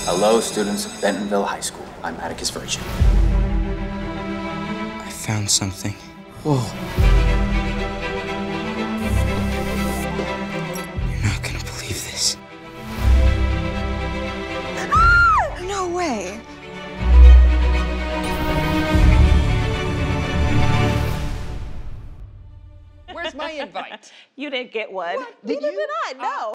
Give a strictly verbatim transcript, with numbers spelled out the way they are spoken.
Hello, students of Bentonville High School. I'm Atticus Virgin. I found something. Whoa. You're not gonna believe this. Ah! No way. Where's my invite? You didn't get one. What? Did Neither you? did I, no.